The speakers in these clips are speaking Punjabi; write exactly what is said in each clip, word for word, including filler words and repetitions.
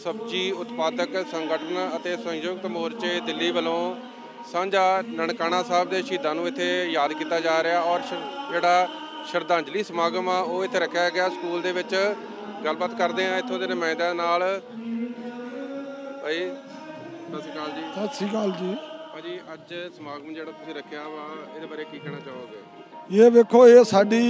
सब्जी उत्पादक संगठन ਅਤੇ संयुक्त मोर्चे दिल्ली वालों ਸਾਂਝਾ ਨਨਕਾਣਾ ਸਾਹਿਬ ਦੇ ਸ਼ਹੀਦਾਂ ਨੂੰ ਇੱਥੇ ਯਾਦ ਕੀਤਾ ਜਾ ਰਿਹਾ ਔਰ ਜਿਹੜਾ ਸ਼ਰਧਾਂਜਲੀ ਸਮਾਗਮ ਆ ਉਹ ਇੱਥੇ ਰੱਖਿਆ ਗਿਆ ਸਕੂਲ ਦੇ ਵਿੱਚ। ਗੱਲਬਾਤ ਕਰਦੇ ਆ ਇੱਥੋਂ ਦੇ ਨੁਮਾਇੰਦਿਆਂ ਨਾਲ। ਭਾਈ ਸਤਿ ਸ਼੍ਰੀ ਅਕਾਲ ਜੀ। ਸਤਿ ਸ਼੍ਰੀ ਅਕਾਲ ਜੀ। ਭਾਜੀ ਅੱਜ ਸਮਾਗਮ ਜਿਹੜਾ ਤੁਸੀਂ ਰੱਖਿਆ ਵਾ ਇਹਦੇ ਬਾਰੇ ਕੀ ਕਹਿਣਾ ਚਾਹੋਗੇ? ਇਹ ਵੇਖੋ ਇਹ ਸਾਡੀ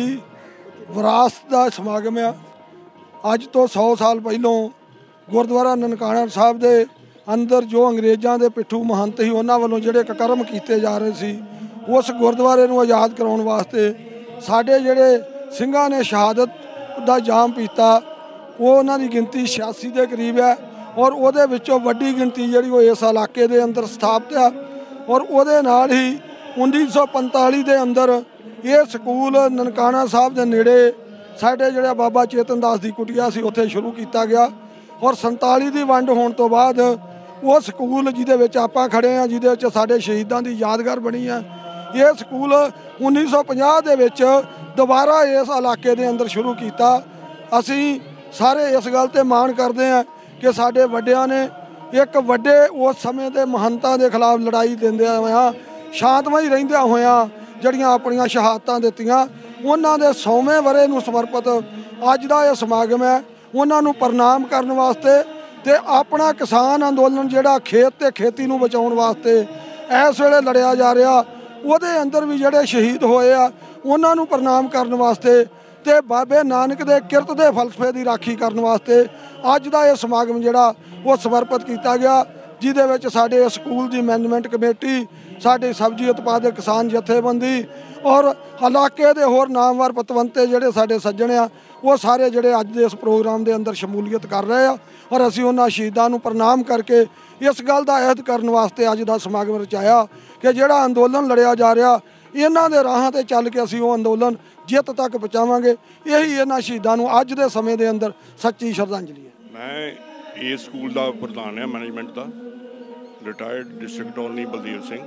ਵਿਰਾਸਤ ਦਾ ਸਮਾਗਮ ਆ। ਅੱਜ ਤੋਂ ਸੌ ਸਾਲ ਪਹਿਲੋਂ ਗੁਰਦੁਆਰਾ ਨਨਕਾਣਾ ਸਾਹਿਬ ਦੇ ਅੰਦਰ ਜੋ ਅੰਗਰੇਜ਼ਾਂ ਦੇ ਪਿੱਠੂ ਮਹੰਤ ਸੀ ਉਹਨਾਂ ਵੱਲੋਂ ਜਿਹੜੇ ਕੁਕਰਮ ਕੀਤੇ ਜਾ ਰਹੇ ਸੀ ਉਸ ਗੁਰਦੁਆਰੇ ਨੂੰ ਆਜ਼ਾਦ ਕਰਾਉਣ ਵਾਸਤੇ ਸਾਡੇ ਜਿਹੜੇ ਸਿੰਘਾਂ ਨੇ ਸ਼ਹਾਦਤ ਦਾ ਜਾਮ ਪੀਤਾ ਉਹ ਉਹਨਾਂ ਦੀ ਗਿਣਤੀ ਛਿਆਸੀ ਦੇ ਕਰੀਬ ਹੈ ਔਰ ਉਹਦੇ ਵਿੱਚੋਂ ਵੱਡੀ ਗਿਣਤੀ ਜਿਹੜੀ ਉਹ ਇਸ ਇਲਾਕੇ ਦੇ ਅੰਦਰ ਸਥਾਪਿਤ ਆ। ਔਰ ਉਹਦੇ ਨਾਲ ਹੀ ਉੱਨੀ ਸੌ ਪੰਤਾਲੀ ਦੇ ਅੰਦਰ ਇਹ ਸਕੂਲ ਨਨਕਾਣਾ ਸਾਹਿਬ ਦੇ ਨੇੜੇ ਸਾਡੇ ਜਿਹੜਾ ਬਾਬਾ ਚੇਤਨ ਦਾਸ ਦੀ ਕੁਟੀਆ ਸੀ ਉੱਥੇ ਸ਼ੁਰੂ ਕੀਤਾ ਗਿਆ। ਔਰ ਸੰਤਾਲੀ ਦੀ ਵੰਡ ਹੋਣ ਤੋਂ ਬਾਅਦ ਉਹ ਸਕੂਲ ਜਿਹਦੇ ਵਿੱਚ ਆਪਾਂ ਖੜੇ ਹਾਂ ਜਿਹਦੇ ਵਿੱਚ ਸਾਡੇ ਸ਼ਹੀਦਾਂ ਦੀ ਯਾਦਗਾਰ ਬਣੀ ਹੈ ਇਹ ਸਕੂਲ ਉੱਨੀ ਸੌ ਪੰਜਾਹ ਦੇ ਵਿੱਚ ਦੁਬਾਰਾ ਇਸ ਇਲਾਕੇ ਦੇ ਅੰਦਰ ਸ਼ੁਰੂ ਕੀਤਾ। ਅਸੀਂ ਸਾਰੇ ਇਸ ਗੱਲ 'ਤੇ ਮਾਣ ਕਰਦੇ ਹਾਂ ਕਿ ਸਾਡੇ ਵੱਡਿਆਂ ਨੇ ਇੱਕ ਵੱਡੇ ਉਸ ਸਮੇਂ ਦੇ ਮਹੰਤਾਂ ਦੇ ਖਿਲਾਫ ਲੜਾਈ ਦਿੰਦਿਆਂ ਹੋਇਆਂ ਸ਼ਾਂਤਮਈ ਰਹਿੰਦਿਆਂ ਹੋਇਆਂ ਜਿਹੜੀਆਂ ਆਪਣੀਆਂ ਸ਼ਹਾਦਤਾਂ ਦਿੱਤੀਆਂ ਉਹਨਾਂ ਦੇ ਸੌਵੇਂ ਵਰ੍ਹੇ ਨੂੰ ਸਮਰਪਿਤ ਅੱਜ ਦਾ ਇਹ ਸਮਾਗਮ ਹੈ। ਉਹਨਾਂ ਨੂੰ ਪ੍ਰਣਾਮ ਕਰਨ ਵਾਸਤੇ ਤੇ ਆਪਣਾ ਕਿਸਾਨ ਅੰਦੋਲਨ ਜਿਹੜਾ ਖੇਤ ਤੇ ਖੇਤੀ ਨੂੰ ਬਚਾਉਣ ਵਾਸਤੇ ਇਸ ਵੇਲੇ ਲੜਿਆ ਜਾ ਰਿਹਾ ਉਹਦੇ ਅੰਦਰ ਵੀ ਜਿਹੜੇ ਸ਼ਹੀਦ ਹੋਏ ਆ ਉਹਨਾਂ ਨੂੰ ਪ੍ਰਣਾਮ ਕਰਨ ਵਾਸਤੇ ਤੇ ਬਾਬੇ ਨਾਨਕ ਦੇ ਕਿਰਤ ਦੇ ਫਲਸਫੇ ਦੀ ਰਾਖੀ ਕਰਨ ਵਾਸਤੇ ਅੱਜ ਦਾ ਇਹ ਸਮਾਗਮ ਜਿਹੜਾ ਉਹ ਸਮਰਪਿਤ ਕੀਤਾ ਗਿਆ ਜਿਹਦੇ ਵਿੱਚ ਸਾਡੇ ਸਕੂਲ ਦੀ ਮੈਨੇਜਮੈਂਟ ਕਮੇਟੀ ਸਾਡੇ ਸਬਜ਼ੀ ਉਤਪਾਦਕ ਕਿਸਾਨ ਜਥੇਬੰਦੀ ਔਰ ਇਲਾਕੇ ਦੇ ਹੋਰ ਨਾਮਵਰ ਪਤਵੰਤੇ ਜਿਹੜੇ ਸਾਡੇ ਸੱਜਣ ਆ ਉਹ ਸਾਰੇ ਜਿਹੜੇ ਅੱਜ ਦੇ ਇਸ ਪ੍ਰੋਗਰਾਮ ਦੇ ਅੰਦਰ ਸ਼ਮੂਲੀਅਤ ਕਰ ਰਹੇ ਆ ਔਰ ਅਸੀਂ ਉਹਨਾਂ ਸ਼ਹੀਦਾਂ ਨੂੰ ਪ੍ਰਣਾਮ ਕਰਕੇ ਇਸ ਗੱਲ ਦਾ ਅਹਿਦ ਕਰਨ ਵਾਸਤੇ ਅੱਜ ਦਾ ਸਮਾਗਮ ਰਚਾਇਆ ਕਿ ਜਿਹੜਾ ਅੰਦੋਲਨ ਲੜਿਆ ਜਾ ਰਿਹਾ ਇਹਨਾਂ ਦੇ ਰਾਹਾਂ 'ਤੇ ਚੱਲ ਕੇ ਅਸੀਂ ਉਹ ਅੰਦੋਲਨ ਜਿੱਤ ਤੱਕ ਪਹੁੰਚਾਵਾਂਗੇ। ਇਹੀ ਇਹਨਾਂ ਸ਼ਹੀਦਾਂ ਨੂੰ ਅੱਜ ਦੇ ਸਮੇਂ ਦੇ ਅੰਦਰ ਸੱਚੀ ਸ਼ਰਧਾਂਜਲੀ ਹੈ। ਮੈਂ ਇਸ ਸਕੂਲ ਦਾ ਪ੍ਰਧਾਨ ਹਾਂ ਮੈਨੇਜਮੈਂਟ ਦਾ, retired district attorney Baldev Singh.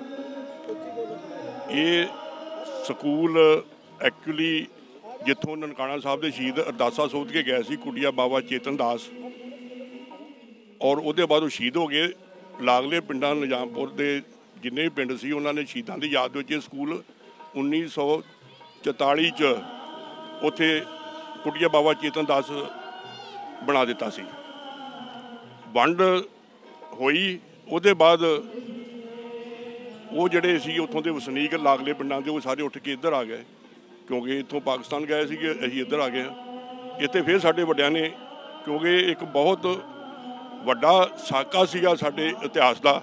ਇਹ ਸਕੂਲ ਐਕਚੁਅਲੀ ਜਿੱਥੋਂ ਨਨਕਾਣਾ ਸਾਹਿਬ ਦੇ ਸ਼ਹੀਦ ਅਰਦਾਸਾ ਸੋਧ ਕੇ ਗਏ ਸੀ ਕੁਟੀਆ ਬਾਬਾ ਚੇਤਨ ਦਾਸ ਔਰ ਉਹਦੇ ਬਾਅਦ ਉਹ ਸ਼ਹੀਦ ਹੋ ਗਏ। ਲਾਗਲੇ ਪਿੰਡਾਂ ਨਿਜ਼ਾਮਪੁਰ ਦੇ ਜਿੰਨੇ ਵੀ ਪਿੰਡ ਸੀ ਉਹਨਾਂ ਨੇ ਸ਼ਹੀਦਾਂ ਦੀ ਯਾਦ ਵਿੱਚ ਇਹ ਸਕੂਲ ਉੱਨੀ ਸੌ ਚੁਤਾਲੀ 'ਚ ਉੱਥੇ ਕੁਟੀਆ ਬਾਬਾ ਚੇਤਨ ਦਾਸ ਬਣਾ ਦਿੱਤਾ ਸੀ। ਵੰਡ ਹੋਈ ਉਹਦੇ ਬਾਅਦ ਉਹ ਜਿਹੜੇ ਸੀ ਉੱਥੋਂ ਦੇ ਵਸਨੀਕ ਲਾਗਲੇ ਪਿੰਡਾਂ ਦੇ ਉਹ ਸਾਰੇ ਉੱਠ ਕੇ ਇੱਧਰ ਆ ਗਏ ਕਿਉਂਕਿ ਇੱਥੋਂ ਪਾਕਿਸਤਾਨ ਗਏ ਸੀਗੇ, ਅਸੀਂ ਇੱਧਰ ਆ ਗਏ ਹਾਂ। ਇੱਥੇ ਫਿਰ ਸਾਡੇ ਵੱਡਿਆਂ ਨੇ ਕਿਉਂਕਿ ਇੱਕ ਬਹੁਤ ਵੱਡਾ ਸਾਕਾ ਸੀਗਾ ਸਾਡੇ ਇਤਿਹਾਸ ਦਾ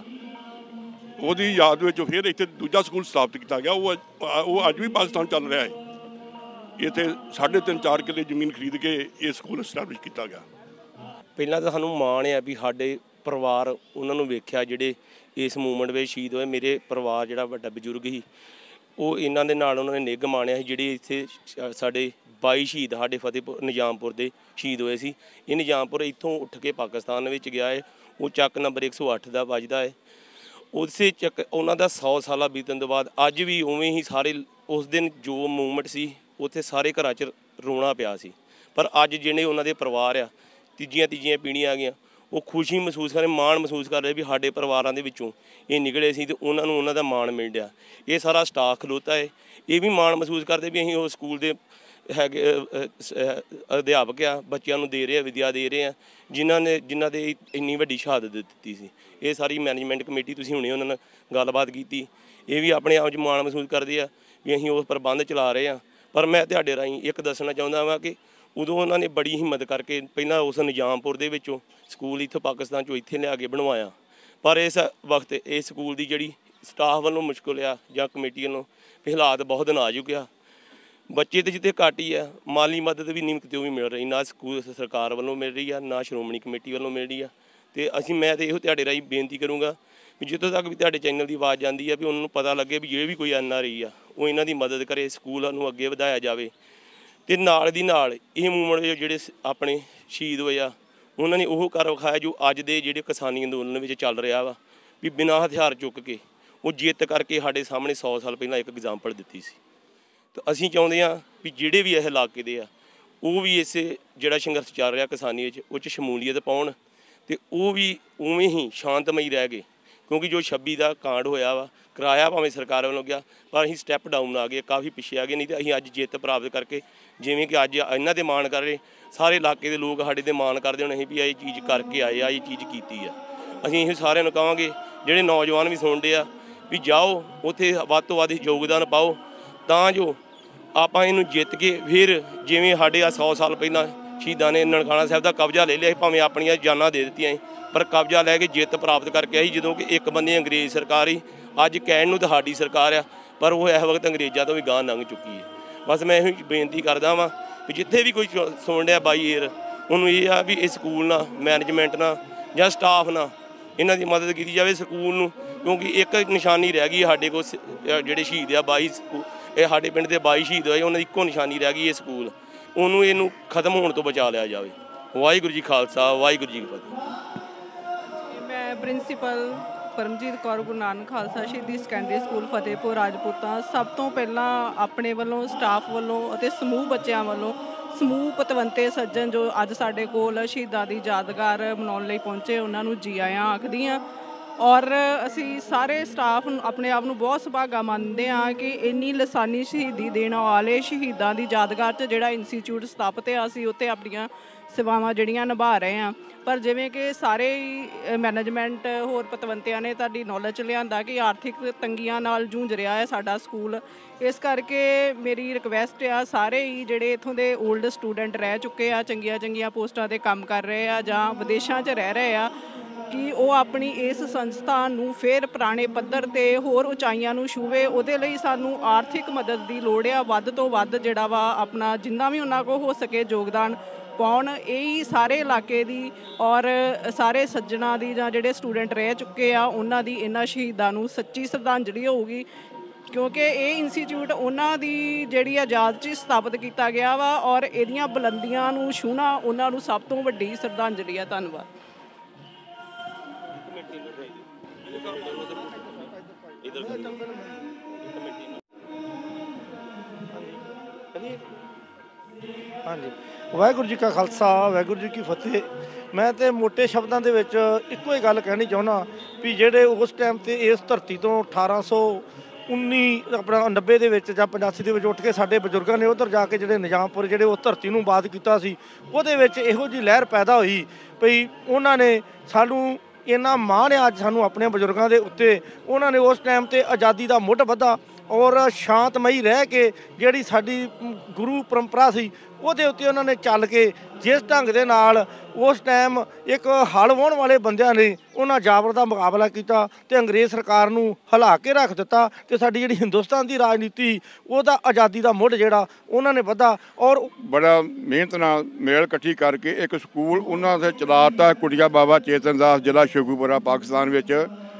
ਉਹਦੀ ਯਾਦ ਵਿੱਚ ਫਿਰ ਇੱਥੇ ਦੂਜਾ ਸਕੂਲ ਸਥਾਪਿਤ ਕੀਤਾ ਗਿਆ। ਉਹ ਉਹ ਅੱਜ ਵੀ ਪਾਕਿਸਤਾਨ ਚੱਲ ਰਿਹਾ ਹੈ। ਇੱਥੇ ਸਾਢੇ ਤਿੰਨ ਚਾਰ ਕਿੱਲੇ ਜ਼ਮੀਨ ਖਰੀਦ ਕੇ ਇਹ ਸਕੂਲ ਸਟੈਬਲਿਸ਼ ਕੀਤਾ ਗਿਆ। ਪਹਿਲਾਂ ਤਾਂ ਸਾਨੂੰ ਮਾਣ ਆ ਵੀ ਸਾਡੇ ਪਰਿਵਾਰ ਉਹਨਾਂ ਨੂੰ ਵੇਖਿਆ ਜਿਹੜੇ ਇਸ ਮੂਵਮੈਂਟ ਵਿੱਚ ਸ਼ਹੀਦ ਹੋਏ। ਮੇਰੇ ਪਰਿਵਾਰ ਜਿਹੜਾ ਵੱਡਾ ਬਜ਼ੁਰਗ ਸੀ ਉਹ ਇਹਨਾਂ ਦੇ ਨਾਲ ਉਹਨਾਂ ਨੇ ਨਿੱਘ ਮਾਣਿਆ ਸੀ। ਜਿਹੜੇ ਇੱਥੇ ਸਾਡੇ ਬਾਈ ਸ਼ਹੀਦ ਸਾਡੇ ਫਤਿਹਪੁਰ ਨਿਜ਼ਾਮਪੁਰ ਦੇ ਸ਼ਹੀਦ ਹੋਏ ਸੀ। ਇਹ ਨਿਜ਼ਾਮਪੁਰ ਇੱਥੋਂ ਉੱਠ ਕੇ ਪਾਕਿਸਤਾਨ ਵਿੱਚ ਗਿਆ ਹੈ। ਉਹ ਚੱਕ ਨੰਬਰ ਇੱਕ ਸੌ ਅੱਠ ਦਾ ਵੱਜਦਾ ਹੈ। ਉਸੇ ਚੱਕ ਉਹਨਾਂ ਦਾ ਸੌ ਸਾਲਾ ਬੀਤਣ ਤੋਂ ਬਾਅਦ ਅੱਜ ਵੀ ਉਵੇਂ ਹੀ ਸਾਰੇ ਉਸ ਦਿਨ ਜੋ ਮੂਵਮੈਂਟ ਸੀ ਉੱਥੇ ਸਾਰੇ ਘਰਾਂ 'ਚ ਰੋਣਾ ਪਿਆ ਸੀ। ਪਰ ਅੱਜ ਜਿਹੜੇ ਉਹਨਾਂ ਦੇ ਪਰਿਵਾਰ ਆ ਤੀਜੀਆਂ ਤੀਜੀਆਂ ਪੀੜ੍ਹੀਆਂ ਆ ਗਈਆਂ ਉਹ ਖੁਸ਼ੀ ਮਹਿਸੂਸ ਕਰ ਰਹੇ, ਮਾਣ ਮਹਿਸੂਸ ਕਰ ਰਹੇ ਵੀ ਸਾਡੇ ਪਰਿਵਾਰਾਂ ਦੇ ਵਿੱਚੋਂ ਇਹ ਨਿਕਲੇ ਸੀ ਅਤੇ ਉਹਨਾਂ ਨੂੰ ਉਹਨਾਂ ਦਾ ਮਾਣ ਮਿਲ ਰਿਹਾ। ਇਹ ਸਾਰਾ ਸਟਾਫ ਖਲੋਤਾ ਹੈ। ਇਹ ਵੀ ਮਾਣ ਮਹਿਸੂਸ ਕਰਦੇ ਵੀ ਅਸੀਂ ਉਹ ਸਕੂਲ ਦੇ ਹੈਗੇ ਅਧਿਆਪਕ ਆ ਬੱਚਿਆਂ ਨੂੰ ਦੇ ਰਹੇ ਆ ਵਿੱਦਿਆ ਦੇ ਰਹੇ ਆ ਜਿਨ੍ਹਾਂ ਨੇ ਜਿਨ੍ਹਾਂ ਦੇ ਇੰਨੀ ਵੱਡੀ ਸ਼ਹਾਦਤ ਦਿੱਤੀ ਸੀ। ਇਹ ਸਾਰੀ ਮੈਨੇਜਮੈਂਟ ਕਮੇਟੀ ਤੁਸੀਂ ਹੁਣੇ ਉਹਨਾਂ ਨਾਲ ਗੱਲਬਾਤ ਕੀਤੀ ਇਹ ਵੀ ਆਪਣੇ ਆਪ 'ਚ ਮਾਣ ਮਹਿਸੂਸ ਕਰਦੇ ਆ ਵੀ ਅਸੀਂ ਉਸ ਪ੍ਰਬੰਧ ਚਲਾ ਰਹੇ ਹਾਂ। ਪਰ ਮੈਂ ਤੁਹਾਡੇ ਰਾਹੀਂ ਇੱਕ ਦੱਸਣਾ ਚਾਹੁੰਦਾ ਵਾਂ ਕਿ ਉਦੋਂ ਉਹਨਾਂ ਨੇ ਬੜੀ ਹਿੰਮਤ ਕਰਕੇ ਪਹਿਲਾਂ ਉਸ ਨਿਜ਼ਾਮਪੁਰ ਦੇ ਵਿੱਚੋਂ ਸਕੂਲ ਇੱਥੋਂ ਪਾਕਿਸਤਾਨ 'ਚੋਂ ਇੱਥੇ ਲਿਆ ਕੇ ਬਣਵਾਇਆ। ਪਰ ਇਸ ਵਕਤ ਇਸ ਸਕੂਲ ਦੀ ਜਿਹੜੀ ਸਟਾਫ ਵੱਲੋਂ ਮੁਸ਼ਕਿਲ ਆ ਜਾਂ ਕਮੇਟੀ ਵੱਲੋਂ ਹਾਲਾਤ ਬਹੁਤ ਨਾਜ਼ੁਕ ਆ। ਬੱਚੇ ਤਾਂ ਜਿੱਥੇ ਘੱਟ ਹੀ ਆ, ਮਾਲੀ ਮਦਦ ਵੀ ਨਹੀਂ ਕਿਤੇ ਵੀ ਮਿਲ ਰਹੀ, ਨਾ ਸਕੂਲ ਸਰਕਾਰ ਵੱਲੋਂ ਮਿਲ ਰਹੀ ਆ ਨਾ ਸ਼੍ਰੋਮਣੀ ਕਮੇਟੀ ਵੱਲੋਂ ਮਿਲ ਰਹੀ ਆ। ਅਤੇ ਅਸੀਂ ਮੈਂ ਤਾਂ ਇਹੋ ਤੁਹਾਡੇ ਰਾਹੀਂ ਬੇਨਤੀ ਕਰੂੰਗਾ ਵੀ ਜਿੱਥੋਂ ਤੱਕ ਵੀ ਤੁਹਾਡੇ ਚੈਨਲ ਦੀ ਆਵਾਜ਼ ਜਾਂਦੀ ਆ ਵੀ ਉਹਨਾਂ ਨੂੰ ਪਤਾ ਲੱਗੇ ਵੀ ਜਿਹੜੇ ਵੀ ਕੋਈ ਐਨ ਆਰ ਆਈ ਆ ਉਹ ਇਹਨਾਂ ਦੀ ਮਦਦ ਕਰੇ, ਸਕੂਲ ਨੂੰ ਅੱਗੇ ਵਧਾਇਆ ਜਾਵੇ। ਅਤੇ ਨਾਲ ਦੀ ਨਾਲ ਇਹ ਮੂਵਮੈਂਟ ਜਿਹੜੇ ਆਪਣੇ ਸ਼ਹੀਦ ਹੋਏ ਆ ਉਹਨਾਂ ਨੇ ਉਹ ਕਰ ਵਿਖਾਇਆ ਜੋ ਅੱਜ ਦੇ ਜਿਹੜੇ ਕਿਸਾਨੀ ਅੰਦੋਲਨ ਵਿੱਚ ਚੱਲ ਰਿਹਾ ਵਾ ਵੀ ਬਿਨਾਂ ਹਥਿਆਰ ਚੁੱਕ ਕੇ ਉਹ ਜਿੱਤ ਕਰਕੇ ਸਾਡੇ ਸਾਹਮਣੇ ਸੌ ਸਾਲ ਪਹਿਲਾਂ ਇੱਕ ਐਗਜ਼ਾਮਪਲ ਦਿੱਤੀ ਸੀ। ਤਾਂ ਅਸੀਂ ਚਾਹੁੰਦੇ ਹਾਂ ਵੀ ਜਿਹੜੇ ਵੀ ਇਹ ਇਲਾਕੇ ਦੇ ਆ ਉਹ ਵੀ ਇਸੇ ਜਿਹੜਾ ਸੰਘਰਸ਼ ਚੱਲ ਰਿਹਾ ਕਿਸਾਨੀ ਵਿੱਚ ਉਹ 'ਚ ਸ਼ਮੂਲੀਅਤ ਪਾਉਣ ਤੇ ਉਹ ਵੀ ਉਵੇਂ ਹੀ ਸ਼ਾਂਤਮਈ ਰਹਿ ਗਏ ਕਿਉਂਕਿ ਜੋ ਛੱਬੀ ਦਾ ਕਾਂਡ ਹੋਇਆ ਵਾ ਕਰਾਇਆ ਭਾਵੇਂ ਸਰਕਾਰ ਵੱਲੋਂ ਗਿਆ ਪਰ ਅਸੀਂ ਸਟੈਪ ਡਾਊਨ ਆ ਗਏ, ਕਾਫੀ ਪਿੱਛੇ ਆ ਗਏ। ਨਹੀਂ ਤਾਂ ਅਸੀਂ ਅੱਜ ਜਿੱਤ ਪ੍ਰਾਪਤ ਕਰਕੇ ਜਿਵੇਂ ਕਿ ਅੱਜ ਇਹਨਾਂ ਦੇ ਮਾਣ ਕਰ ਰਹੇ ਸਾਰੇ ਇਲਾਕੇ ਦੇ ਲੋਕ ਸਾਡੇ ਤੇ ਮਾਣ ਕਰਦੇ ਹੁਣ ਅਸੀਂ ਵੀ ਇਹ ਚੀਜ਼ ਕਰਕੇ ਆਏ ਆ, ਇਹ ਚੀਜ਼ ਕੀਤੀ ਆ। ਅਸੀਂ ਇਹ ਸਾਰਿਆਂ ਨੂੰ ਕਹਾਂਗੇ ਜਿਹੜੇ ਨੌਜਵਾਨ ਵੀ ਸੁਣਦੇ ਆ ਵੀ ਜਾਓ ਉੱਥੇ ਵੱਧ ਤੋਂ ਵੱਧ ਯੋਗਦਾਨ ਪਾਓ ਤਾਂ ਜੋ ਆਪਾਂ ਇਹਨੂੰ ਜਿੱਤ ਕੇ ਫਿਰ ਜਿਵੇਂ ਸਾਡੇ ਆ ਸੌ ਸਾਲ ਪਹਿਲਾਂ ਸ਼ਹੀਦਾਂ ਨੇ ਨਨਕਾਣਾ ਸਾਹਿਬ ਦਾ ਕਬਜ਼ਾ ਲੈ ਲਿਆ, ਭਾਵੇਂ ਆਪਣੀਆਂ ਜਾਨਾਂ ਦੇ ਦਿੱਤੀਆਂ ਪਰ ਕਬਜ਼ਾ ਲੈ ਕੇ ਜਿੱਤ ਪ੍ਰਾਪਤ ਕਰਕੇ ਆਈ। ਜਦੋਂ ਕਿ ਇੱਕ ਬੰਦੇ ਅੰਗਰੇਜ਼ ਸਰਕਾਰ ਹੀ ਅੱਜ ਕਹਿਣ ਨੂੰ ਤਾਂ ਸਾਡੀ ਸਰਕਾਰ ਆ ਪਰ ਉਹ ਇਸ ਵਕਤ ਅੰਗਰੇਜ਼ਾਂ ਤੋਂ ਵੀ ਗਾਂਹ ਲੰਘ ਚੁੱਕੀ ਹੈ। ਬਸ ਮੈਂ ਇਹੋ ਬੇਨਤੀ ਕਰਦਾ ਵਾਂ ਵੀ ਜਿੱਥੇ ਵੀ ਕੋਈ ਸੁਣ ਰਿਹਾ ਬਾਈ ਏਅਰ ਉਹਨੂੰ ਇਹ ਆ ਵੀ ਇਹ ਸਕੂਲ ਨਾਲ ਮੈਨੇਜਮੈਂਟ ਨਾਲ ਜਾਂ ਸਟਾਫ ਨਾਲ ਇਹਨਾਂ ਦੀ ਮਦਦ ਕੀਤੀ ਜਾਵੇ ਸਕੂਲ ਨੂੰ, ਕਿਉਂਕਿ ਇੱਕ ਨਿਸ਼ਾਨੀ ਰਹਿ ਗਈ ਸਾਡੇ ਕੋਲ ਜਿਹੜੇ ਸ਼ਹੀਦ ਆ ਬਾਈ ਇਹ ਸਾਡੇ ਪਿੰਡ ਦੇ ਬਾਈ ਸ਼ਹੀਦ ਹੋਏ ਉਹਨਾਂ ਦੀ ਇੱਕੋ ਨਿਸ਼ਾਨੀ ਰਹਿ ਗਈ ਇਹ ਸਕੂਲ, ਉਹਨੂੰ ਇਹਨੂੰ ਖਤਮ ਹੋਣ ਤੋਂ ਬਚਾ ਲਿਆ ਜਾਵੇ। ਵਾਹਿਗੁਰੂ ਜੀ ਖਾਲਸਾ ਵਾਹਿਗੁਰੂ ਜੀ ਕੀ ਫਤਿਹ। ਮੈਂ ਪ੍ਰਿੰਸੀਪਲ ਪਰਮਜੀਤ ਕੌਰ ਗੁਰੂ ਨਾਨਕ ਖਾਲਸਾ ਸ਼ਹੀਦੀ ਸੈਕੰਡਰੀ ਸਕੂਲ ਫਤਿਹਪੁਰ ਰਾਜਪੂਤਾਂ ਸਭ ਤੋਂ ਪਹਿਲਾਂ ਆਪਣੇ ਵੱਲੋਂ ਸਟਾਫ ਵੱਲੋਂ ਅਤੇ ਸਮੂਹ ਬੱਚਿਆਂ ਵੱਲੋਂ ਸਮੂਹ ਪਤਵੰਤੇ ਸੱਜਣ ਜੋ ਅੱਜ ਸਾਡੇ ਕੋਲ ਸ਼ਹੀਦਾਂ ਦੀ ਯਾਦਗਾਰ ਮਨਾਉਣ ਲਈ ਪਹੁੰਚੇ ਉਹਨਾਂ ਨੂੰ ਜੀ ਆਇਆਂ ਆਖਦੀ ਹਾਂ। ਔਰ ਅਸੀਂ ਸਾਰੇ ਸਟਾਫ ਆਪਣੇ ਆਪ ਨੂੰ ਬਹੁਤ ਸੁਭਾਗਾ ਮੰਨਦੇ ਹਾਂ ਕਿ ਇੰਨੀ ਲਸਾਨੀ ਸ਼ਹੀਦੀ ਦੇਣ ਵਾਲੇ ਸ਼ਹੀਦਾਂ ਦੀ ਯਾਦਗਾਰ 'ਚ ਜਿਹੜਾ ਇੰਸਟੀਚਿਊਟ ਸਥਾਪਿਤ ਆ ਅਸੀਂ ਉੱਥੇ ਆਪਣੀਆਂ ਸੇਵਾਵਾਂ ਜਿਹੜੀਆਂ ਨਿਭਾ ਰਹੇ ਹਾਂ। ਪਰ ਜਿਵੇਂ ਕਿ ਸਾਰੇ ਹੀ ਮੈਨੇਜਮੈਂਟ ਹੋਰ ਪਤਵੰਤਿਆਂ ਨੇ ਤੁਹਾਡੀ ਨੌਲੇਜ 'ਚ ਲਿਆਂਦਾ ਕਿ ਆਰਥਿਕ ਤੰਗੀਆਂ ਨਾਲ ਜੂਝ ਰਿਹਾ ਹੈ ਸਾਡਾ ਸਕੂਲ, ਇਸ ਕਰਕੇ ਮੇਰੀ ਰਿਕਵੈਸਟ ਆ ਸਾਰੇ ਹੀ ਜਿਹੜੇ ਇੱਥੋਂ ਦੇ ਓਲਡ ਸਟੂਡੈਂਟ ਰਹਿ ਚੁੱਕੇ ਆ ਚੰਗੀਆਂ ਚੰਗੀਆਂ ਪੋਸਟਾਂ 'ਤੇ ਕੰਮ ਕਰ ਰਹੇ ਆ ਜਾਂ ਵਿਦੇਸ਼ਾਂ 'ਚ ਰਹਿ ਰਹੇ ਆ ਕਿ ਉਹ ਆਪਣੀ ਇਸ ਸੰਸਥਾ ਨੂੰ ਫਿਰ ਪੁਰਾਣੇ ਪੱਧਰ 'ਤੇ ਹੋਰ ਉਚਾਈਆਂ ਨੂੰ ਛੂਵੇ। ਉਹਦੇ ਲਈ ਸਾਨੂੰ ਆਰਥਿਕ ਮਦਦ ਦੀ ਲੋੜ ਆ, ਵੱਧ ਤੋਂ ਵੱਧ ਜਿਹੜਾ ਵਾ ਆਪਣਾ ਜਿੰਨਾ ਵੀ ਉਹਨਾਂ ਕੋਲ ਹੋ ਸਕੇ ਯੋਗਦਾਨ ਪਾਉਣ। ਇਹ ਹੀ ਸਾਰੇ ਇਲਾਕੇ ਦੀ ਔਰ ਸਾਰੇ ਸੱਜਣਾ ਦੀ ਜਾਂ ਜਿਹੜੇ ਸਟੂਡੈਂਟ ਰਹਿ ਚੁੱਕੇ ਆ ਉਹਨਾਂ ਦੀ ਇਹਨਾਂ ਸ਼ਹੀਦਾਂ ਨੂੰ ਸੱਚੀ ਸ਼ਰਧਾਂਜਲੀ ਹੋਊਗੀ ਕਿਉਂਕਿ ਇਹ ਇੰਸਟੀਚਿਊਟ ਉਹਨਾਂ ਦੀ ਜਿਹੜੀ ਆਜ਼ਾਦ 'ਚ ਸਥਾਪਿਤ ਕੀਤਾ ਗਿਆ ਵਾ ਔਰ ਇਹਦੀਆਂ ਬੁਲੰਦੀਆਂ ਨੂੰ ਛੂਹਣਾ ਉਹਨਾਂ ਨੂੰ ਸਭ ਤੋਂ ਵੱਡੀ ਸ਼ਰਧਾਂਜਲੀ ਆ। ਧੰਨਵਾਦ। ਹਾਂਜੀ, ਵਾਹਿਗੁਰੂ ਜੀ ਕਾ ਖਾਲਸਾ ਵਾਹਿਗੁਰੂ ਜੀ ਕੀ ਫਤਿਹ। ਮੈਂ ਤਾਂ ਮੋਟੇ ਸ਼ਬਦਾਂ ਦੇ ਵਿੱਚ ਇੱਕੋ ਹੀ ਗੱਲ ਕਹਿਣੀ ਚਾਹੁੰਦਾ ਵੀ ਜਿਹੜੇ ਉਸ ਟਾਈਮ 'ਤੇ ਇਸ ਧਰਤੀ ਤੋਂ ਅਠਾਰਾਂ ਸੌ ਉੱਨੀ ਆਪਣਾ ਨੱਬੇ ਦੇ ਵਿੱਚ ਜਾਂ ਪਚਾਸੀ ਦੇ ਵਿੱਚ ਉੱਠ ਕੇ ਸਾਡੇ ਬਜ਼ੁਰਗਾਂ ਨੇ ਉੱਧਰ ਜਾ ਕੇ ਜਿਹੜੇ ਨਿਜ਼ਾਮਪੁਰ ਜਿਹੜੇ ਉਸ ਧਰਤੀ ਨੂੰ ਆਬਾਦ ਕੀਤਾ ਸੀ ਉਹਦੇ ਵਿੱਚ ਇਹੋ ਜਿਹੀ ਲਹਿਰ ਪੈਦਾ ਹੋਈ ਭਈ ਉਹਨਾਂ ਨੇ ਸਾਨੂੰ ਇੰਨਾ ਮਾਣ ਆ ਅੱਜ ਸਾਨੂੰ ਆਪਣੇ ਬਜ਼ੁਰਗਾਂ ਦੇ ਉੱਤੇ। ਉਹਨਾਂ ਨੇ ਉਸ ਟਾਈਮ 'ਤੇ ਆਜ਼ਾਦੀ ਦਾ ਮੁੱਢ ਬੱਧਾ ਔਰ ਸ਼ਾਂਤਮਈ ਰਹਿ ਕੇ ਜਿਹੜੀ ਸਾਡੀ ਗੁਰੂ ਪਰੰਪਰਾ ਸੀ ਉਹਦੇ ਉੱਤੇ ਉਹਨਾਂ ਨੇ ਚੱਲ ਕੇ ਜਿਸ ਢੰਗ ਦੇ ਨਾਲ ਉਸ ਟਾਈਮ ਇੱਕ ਹਲ ਵਾਹੁਣ ਵਾਲੇ ਬੰਦਿਆਂ ਨੇ ਉਹਨਾਂ ਜਾਬਰ ਦਾ ਮੁਕਾਬਲਾ ਕੀਤਾ ਤੇ ਅੰਗਰੇਜ਼ ਸਰਕਾਰ ਨੂੰ ਹਿਲਾ ਕੇ ਰੱਖ ਦਿੱਤਾ ਤੇ ਸਾਡੀ ਜਿਹੜੀ ਹਿੰਦੁਸਤਾਨ ਦੀ ਰਾਜਨੀਤੀ ਉਹਦਾ ਆਜ਼ਾਦੀ ਦਾ ਮੁੱਢ ਜਿਹੜਾ ਉਹਨਾਂ ਨੇ ਵਧਾ ਔਰ ਬੜਾ ਮਿਹਨਤ ਨਾਲ ਮੇਲ ਇਕੱਠੀ ਕਰਕੇ ਇੱਕ ਸਕੂਲ ਉਹਨਾਂ ਦੇ ਚਲਾਤਾ ਕੁਟੀਆ ਬਾਬਾ ਚੇਤਨ ਦਾਸ ਜ਼ਿਲ੍ਹਾ ਸ਼ੇਖੂਪੁਰਾ ਪਾਕਿਸਤਾਨ ਵਿੱਚ,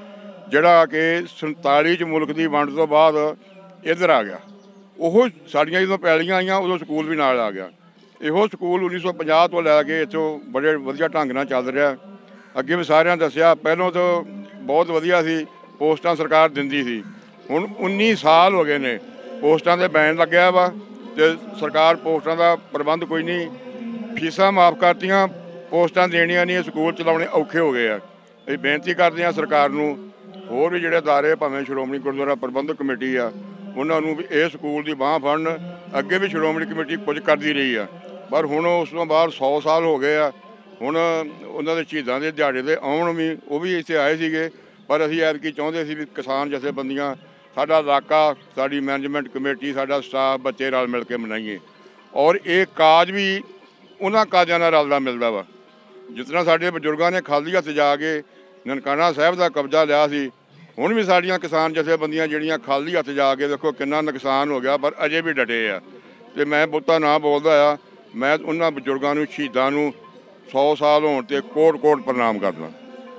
ਜਿਹੜਾ ਕਿ ਸੰਤਾਲੀ 'ਚ ਮੁਲਕ ਦੀ ਵੰਡ ਤੋਂ ਬਾਅਦ ਇੱਧਰ ਆ ਗਿਆ। ਉਹ ਸਾਡੀਆਂ ਜਦੋਂ ਪੈਲੀਆਂ ਆਈਆਂ ਉਦੋਂ ਸਕੂਲ ਵੀ ਨਾਲ ਆ ਗਿਆ। ਇਹੋ ਸਕੂਲ ਉੱਨੀ ਸੌ ਪੰਜਾਹ ਤੋਂ ਲੈ ਕੇ ਇੱਥੋਂ ਬੜੇ ਵਧੀਆ ਢੰਗ ਨਾਲ ਚੱਲ ਰਿਹਾ। ਅੱਗੇ ਵੀ ਸਾਰਿਆਂ ਦੱਸਿਆ ਪਹਿਲਾਂ ਤੋਂ ਬਹੁਤ ਵਧੀਆ ਸੀ, ਪੋਸਟਾਂ ਸਰਕਾਰ ਦਿੰਦੀ ਸੀ। ਹੁਣ ਉੱਨੀ ਸਾਲ ਹੋ ਗਏ ਨੇ ਪੋਸਟਾਂ 'ਤੇ ਬੈਨ ਲੱਗਿਆ ਵਾ ਅਤੇ ਸਰਕਾਰ ਪੋਸਟਾਂ ਦਾ ਪ੍ਰਬੰਧ ਕੋਈ ਨਹੀਂ, ਫੀਸਾਂ ਮਾਫ ਕਰਤੀਆਂ, ਪੋਸਟਾਂ ਦੇਣੀਆਂ ਨਹੀਂ, ਸਕੂਲ ਚਲਾਉਣੇ ਔਖੇ ਹੋ ਗਏ ਆ। ਅਸੀਂ ਬੇਨਤੀ ਕਰਦੇ ਹਾਂ ਸਰਕਾਰ ਨੂੰ, ਹੋਰ ਵੀ ਜਿਹੜੇ ਅਦਾਰੇ ਭਾਵੇਂ ਸ਼੍ਰੋਮਣੀ ਗੁਰਦੁਆਰਾ ਪ੍ਰਬੰਧਕ ਕਮੇਟੀ ਆ ਉਹਨਾਂ ਨੂੰ ਵੀ ਇਹ ਸਕੂਲ ਦੀ ਬਾਂਹ ਫੜਨ। ਅੱਗੇ ਵੀ ਸ਼੍ਰੋਮਣੀ ਕਮੇਟੀ ਕੁਝ ਕਰਦੀ ਰਹੀ ਆ ਪਰ ਹੁਣ ਉਸ ਤੋਂ ਬਾਅਦ ਸੌ ਸਾਲ ਹੋ ਗਏ ਆ। ਹੁਣ ਉਹਨਾਂ ਦੇ ਸ਼ਹੀਦਾਂ ਦੇ ਦਿਹਾੜੇ 'ਤੇ ਆਉਣ ਵੀ ਉਹ ਵੀ ਇੱਥੇ ਆਏ ਸੀਗੇ ਪਰ ਅਸੀਂ ਐਤਕੀ ਚਾਹੁੰਦੇ ਸੀ ਵੀ ਕਿਸਾਨ ਜਥੇਬੰਦੀਆਂ, ਸਾਡਾ ਇਲਾਕਾ, ਸਾਡੀ ਮੈਨੇਜਮੈਂਟ ਕਮੇਟੀ, ਸਾਡਾ ਸਟਾਫ, ਬੱਚੇ ਰਲ ਮਿਲ ਕੇ ਮਨਾਈਏ। ਔਰ ਇਹ ਕਾਜ ਵੀ ਉਹਨਾਂ ਕਾਜਾਂ ਨਾਲ ਰਲਦਾ ਮਿਲਦਾ ਵਾ। ਜਿਸ ਤਰ੍ਹਾਂ ਸਾਡੇ ਬਜ਼ੁਰਗਾਂ ਨੇ ਖਾਲੀ ਹੱਥ ਜਾ ਕੇ ਨਨਕਾਣਾ ਸਾਹਿਬ ਦਾ ਕਬਜ਼ਾ ਲਿਆ ਸੀ, ਹੁਣ ਵੀ ਸਾਡੀਆਂ ਕਿਸਾਨ ਜਥੇਬੰਦੀਆਂ ਜਿਹੜੀਆਂ ਖਾਲੀ ਹੱਥ ਜਾ ਕੇ ਦੇਖੋ ਕਿੰਨਾ ਨੁਕਸਾਨ ਹੋ ਗਿਆ ਪਰ ਅਜੇ ਵੀ ਡਟੇ ਆ। ਅਤੇ ਮੈਂ ਬਹੁਤਾ ਨਾ ਬੋਲਦਾ ਆ, ਮੈਂ ਉਹਨਾਂ ਬਜ਼ੁਰਗਾਂ ਨੂੰ ਸ਼ਹੀਦਾਂ ਨੂੰ ਸੌ ਸਾਲ ਹੋਣ 'ਤੇ ਕੋਟ ਕੋਟ ਪ੍ਰਣਾਮ ਕਰਦਾ।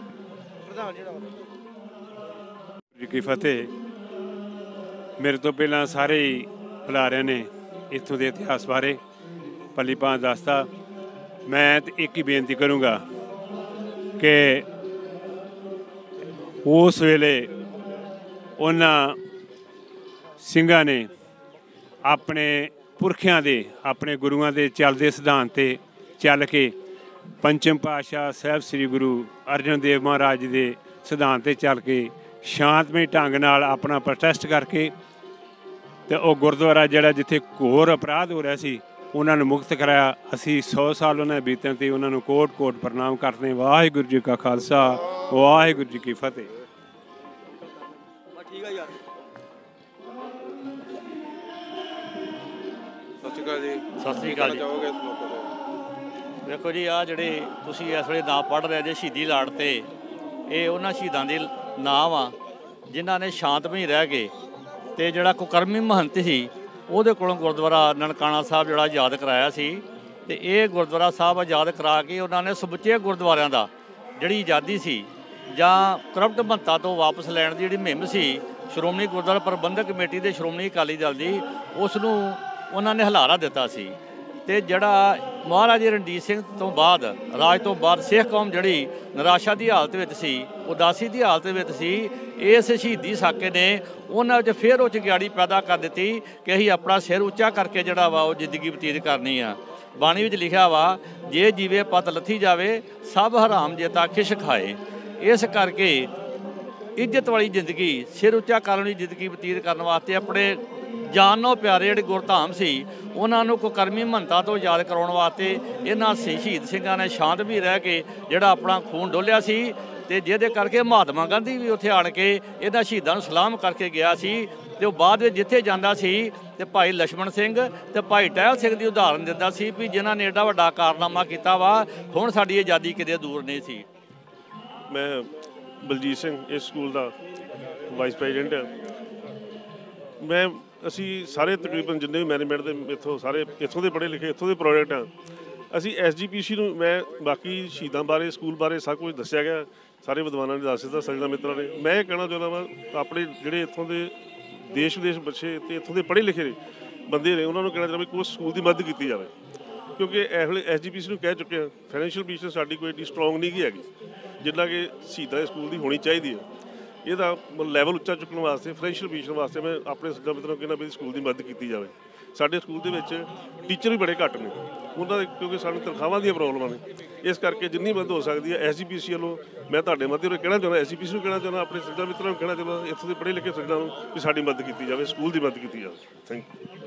ਜੀ ਕੀ ਫਤਿਹ। ਮੇਰੇ ਤੋਂ ਪਹਿਲਾਂ ਸਾਰੇ ਹੀ ਭੁਲਾਰਿਆਂ ਨੇ ਇੱਥੋਂ ਦੇ ਇਤਿਹਾਸ ਬਾਰੇ ਭਲੀ ਭਾਂਤ ਦੱਸਤਾ। ਮੈਂ ਇੱਕ ਹੀ ਬੇਨਤੀ ਕਰੂੰਗਾ ਕਿ ਉਸ ਵੇਲੇ ਉਹਨਾਂ ਸਿੰਘਾਂ ਨੇ ਆਪਣੇ ਪੁਰਖਿਆਂ ਦੇ, ਆਪਣੇ ਗੁਰੂਆਂ ਦੇ ਚੱਲਦੇ ਸਿਧਾਂਤ 'ਤੇ ਚੱਲ ਕੇ ਪੰਚਮ ਪਾਤਸ਼ਾਹ ਸਾਹਿਬ ਸ੍ਰੀ ਗੁਰੂ ਅਰਜਨ ਦੇਵ ਮਹਾਰਾਜ ਦੇ ਸਿਧਾਂਤ 'ਤੇ ਚੱਲ ਕੇ ਸ਼ਾਂਤਮਈ ਢੰਗ ਨਾਲ ਆਪਣਾ ਪ੍ਰੋਟੈਸਟ ਕਰਕੇ ਤੇ ਉਹ ਗੁਰਦੁਆਰਾ ਜਿਹੜਾ ਜਿੱਥੇ ਘੋਰ ਅਪਰਾਧ ਹੋ ਰਿਹਾ ਸੀ ਉਹਨਾਂ ਨੂੰ ਮੁਕਤ ਕਰਾਇਆ। ਅਸੀਂ ਸੌ ਸਾਲ ਉਹਨਾਂ ਦੇ ਬੀਤਣ 'ਤੇ ਉਹਨਾਂ ਨੂੰ ਕੋਟ ਕੋਟ ਪ੍ਰਣਾਮ ਕਰਦੇ। ਵਾਹਿਗੁਰੂ ਜੀ ਕਾ ਖਾਲਸਾ, ਵਾਹਿਗੁਰੂ ਜੀ ਕੀ ਫਤਿਹ। ਠੀਕ ਆ ਯਾਰ। ਸਤਿ ਸ਼੍ਰੀ ਅਕਾਲ ਜੀ। ਸਤਿ ਸ਼੍ਰੀ ਅਕਾਲ ਜੀ। ਚਾਹੋਗੇ ਇਸ ਮੌਕੇ ਤੇ? ਵੇਖੋ ਜੀ, ਆ ਜਿਹੜੇ ਤੁਸੀਂ ਇਸ ਵੇਲੇ ਨਾਂ ਪੜ੍ਹ ਰਹੇ ਜੇ ਸ਼ਹੀਦੀ ਲਾੜ ਤੇ, ਇਹ ਉਹਨਾਂ ਸ਼ਹੀਦਾਂ ਦੇ ਨਾਮ ਆ ਜਿਨ੍ਹਾਂ ਨੇ ਸ਼ਾਂਤਮਈ ਰਹਿ ਕੇ ਤੇ ਜਿਹੜਾ ਕੁਕਰਮੀ ਮਹੰਤ ਸੀ ਉਹਦੇ ਕੋਲੋਂ ਗੁਰਦੁਆਰਾ ਨਨਕਾਣਾ ਸਾਹਿਬ ਜਿਹੜਾ ਆਜ਼ਾਦ ਕਰਾਇਆ ਸੀ। ਤੇ ਇਹ ਗੁਰਦੁਆਰਾ ਸਾਹਿਬ ਆਜ਼ਾਦ ਕਰਾ ਕੇ ਉਹਨਾਂ ਨੇ ਸਮੁੱਚੇ ਗੁਰਦੁਆਰਿਆਂ ਦਾ ਜਿਹੜੀ ਆਜ਼ਾਦੀ ਸੀ ਜਾਂ ਕਰਪਟ ਮਹੰਤਾਂ ਤੋਂ ਵਾਪਸ ਲੈਣ ਦੀ ਜਿਹੜੀ ਮੁਹਿੰਮ ਸੀ ਸ਼੍ਰੋਮਣੀ ਗੁਰਦੁਆਰਾ ਪ੍ਰਬੰਧਕ ਕਮੇਟੀ ਦੇ ਸ਼੍ਰੋਮਣੀ ਅਕਾਲੀ ਦਲ ਦੀ, ਉਸ ਨੂੰ ਉਹਨਾਂ ਨੇ ਹਲਾਰਾ ਦਿੱਤਾ ਸੀ। ਤੇ ਜਿਹੜਾ ਮਹਾਰਾਜਾ ਰਣਜੀਤ ਸਿੰਘ ਤੋਂ ਬਾਅਦ ਰਾਜ ਤੋਂ ਬਾਅਦ ਸਿੱਖ ਕੌਮ ਜਿਹੜੀ ਨਿਰਾਸ਼ਾ ਦੀ ਹਾਲਤ ਵਿੱਚ ਸੀ, ਉਦਾਸੀ ਦੀ ਹਾਲਤ ਵਿੱਚ ਸੀ, ਇਸ ਸ਼ਹੀਦੀ ਸਾਕੇ ਨੇ ਉਹਨਾਂ ਵਿੱਚ ਫਿਰ ਉਹ ਚਿੰਗਾੜੀ ਪੈਦਾ ਕਰ ਦਿੱਤੀ ਕਿ ਅਸੀਂ ਆਪਣਾ ਸਿਰ ਉੱਚਾ ਕਰਕੇ ਜਿਹੜਾ ਵਾ ਉਹ ਜ਼ਿੰਦਗੀ ਬਤੀਤ ਕਰਨੀ ਆ। ਬਾਣੀ ਵਿੱਚ ਲਿਖਿਆ ਵਾ, ਜੇ ਜੀਵੇ ਪਤ ਲੱਥੀ ਜਾਵੇ ਸਭ ਹਰਾਮ ਜੇਤਾ ਖਿਸ਼ ਖਾਏ। ਇਸ ਕਰਕੇ ਇੱਜ਼ਤ ਵਾਲੀ ਜ਼ਿੰਦਗੀ, ਸਿਰ ਉੱਚਾ ਕਰਨ ਵਾਲੀ ਜ਼ਿੰਦਗੀ ਬਤੀਤ ਕਰਨ ਵਾਸਤੇ ਆਪਣੇ ਜਾਨੋਂ ਪਿਆਰੇ ਜਿਹੜੇ ਗੁਰਧਾਮ ਸੀ ਉਹਨਾਂ ਨੂੰ ਕੁਕਰਮੀ ਮਹੰਤਾਂ ਤੋਂ ਯਾਦ ਕਰਾਉਣ ਵਾਸਤੇ ਇਹਨਾਂ ਸ਼ਹੀਦ ਸਿੰਘਾਂ ਨੇ ਸ਼ਾਂਤ ਵੀ ਰਹਿ ਕੇ ਜਿਹੜਾ ਆਪਣਾ ਖੂਨ ਡੋਲਿਆ ਸੀ। ਤੇ ਜਿਹਦੇ ਕਰਕੇ ਮਹਾਤਮਾ ਗਾਂਧੀ ਵੀ ਉੱਥੇ ਆਣ ਕੇ ਇਹਨਾਂ ਸ਼ਹੀਦਾਂ ਨੂੰ ਸਲਾਮ ਕਰਕੇ ਗਿਆ ਸੀ। ਤੇ ਉਹ ਬਾਅਦ ਵਿੱਚ ਜਿੱਥੇ ਜਾਂਦਾ ਸੀ ਤੇ ਭਾਈ ਲਛਮਣ ਸਿੰਘ ਤੇ ਭਾਈ ਟਹਿਲ ਸਿੰਘ ਦੀ ਉਦਾਹਰਨ ਦਿੰਦਾ ਸੀ ਵੀ ਜਿਨ੍ਹਾਂ ਨੇ ਐਡਾ ਵੱਡਾ ਕਾਰਨਾਮਾ ਕੀਤਾ ਵਾ, ਹੁਣ ਸਾਡੀ ਆਜ਼ਾਦੀ ਕਿਤੇ ਦੂਰ ਨਹੀਂ ਸੀ। ਮੈਂ ਬਲਜੀਤ ਸਿੰਘ ਇਸ ਸਕੂਲ ਦਾ ਵਾਈਸ ਪ੍ਰੈਜ਼ੀਡੈਂਟ ਹਾਂ। ਮੈਂ ਅਸੀਂ ਸਾਰੇ ਤਕਰੀਬਨ ਜਿੰਨੇ ਵੀ ਮੈਨੇਜਮੈਂਟ ਦੇ ਇੱਥੋਂ ਸਾਰੇ ਇੱਥੋਂ ਦੇ ਪੜ੍ਹੇ ਲਿਖੇ ਇੱਥੋਂ ਦੇ ਪ੍ਰੋਜੈਕਟ ਆ। ਅਸੀਂ ਐਸ ਜੀ ਪੀ ਸੀ ਨੂੰ, ਮੈਂ ਬਾਕੀ ਸ਼ਹੀਦਾਂ ਬਾਰੇ ਸਕੂਲ ਬਾਰੇ ਸਭ ਕੁਝ ਦੱਸਿਆ ਗਿਆ, ਸਾਰੇ ਵਿਦਵਾਨਾਂ ਨੇ ਦੱਸ ਦਿੱਤਾ, ਸੱਜਣਾ ਮਿੱਤਰਾਂ ਨੇ। ਮੈਂ ਇਹ ਕਹਿਣਾ ਚਾਹੁੰਦਾ ਵਾਂ ਆਪਣੇ ਜਿਹੜੇ ਇੱਥੋਂ ਦੇ ਦੇਸ਼ ਵਿਦੇਸ਼ ਬੱਚੇ ਅਤੇ ਇੱਥੋਂ ਦੇ ਪੜ੍ਹੇ ਲਿਖੇ ਬੰਦੇ ਨੇ ਉਹਨਾਂ ਨੂੰ ਕਹਿਣਾ ਚਾਹੁੰਦਾ ਵੀ ਕੋਈ ਸਕੂਲ ਦੀ ਮਦਦ ਕੀਤੀ ਜਾਵੇ, ਕਿਉਂਕਿ ਇਸ ਵੇਲੇ ਐਸ ਜੀ ਪੀ ਸੀ ਨੂੰ ਕਹਿ ਚੁੱਕੇ ਹਾਂ ਫਾਈਨੈਂਸ਼ੀਅਲ ਪੋਜੀਸ਼ਨ ਸਾਡੀ ਕੋਈ ਏਡੀ ਸਟਰੋਂਗ ਨਹੀਂ ਗੀ ਹੈਗੀ ਜਿੰਨਾ ਕਿ ਸ਼ਹੀਦਾਂ ਦੇ ਸਕੂਲ ਦੀ ਹੋਣੀ ਚਾਹੀਦੀ ਹੈ। ਇਹਦਾ ਲੈਵਲ ਉੱਚਾ ਚੁੱਕਣ ਵਾਸਤੇ, ਫਾਈਨੈਂਸ਼ੀਅਲ ਪੋਜੀਸ਼ਨ ਵਾਸਤੇ ਮੈਂ ਆਪਣੇ ਸੱਜਣਾ ਮਿੱਤਰਾਂ ਨੂੰ ਕਹਿੰਦਾ ਵੀ ਸਕੂਲ ਦੀ ਮਦਦ ਕੀਤੀ ਜਾਵੇ। ਸਾਡੇ ਸਕੂਲ ਦੇ ਵਿੱਚ ਟੀਚਰ ਵੀ ਬੜੇ ਘੱਟ ਨੇ ਉਹਨਾਂ ਦੇ, ਕਿਉਂਕਿ ਸਾਨੂੰ ਤਨਖਾਹਾਂ ਦੀਆਂ ਪ੍ਰੋਬਲਮਾਂ ਨੇ। ਇਸ ਕਰਕੇ ਜਿੰਨੀ ਮਦਦ ਹੋ ਸਕਦੀ ਹੈ ਐਸ ਜੀ ਪੀ ਸੀ ਵੱਲੋਂ ਮੈਂ ਤੁਹਾਡੇ ਮਾਧਿਅਮ ਰਾਹੀਂ ਕਹਿਣਾ ਚਾਹੁੰਦਾ, ਐਸ ਜੀ ਪੀ ਸੀ ਨੂੰ ਕਹਿਣਾ ਚਾਹੁੰਦਾ, ਆਪਣੇ ਸੱਜਣਾ ਮਿੱਤਰਾਂ ਨੂੰ ਕਹਿਣਾ ਚਾਹੁੰਦਾ, ਇੱਥੋਂ ਦੇ ਪੜ੍ਹੇ ਲਿਖੇ ਸੱਜਣਾ ਨੂੰ ਵੀ ਸਾਡੀ ਮਦਦ ਕੀਤੀ ਜਾਵੇ, ਸਕੂਲ ਦੀ ਮਦਦ ਕੀਤੀ ਜਾਵੇ। Thank you.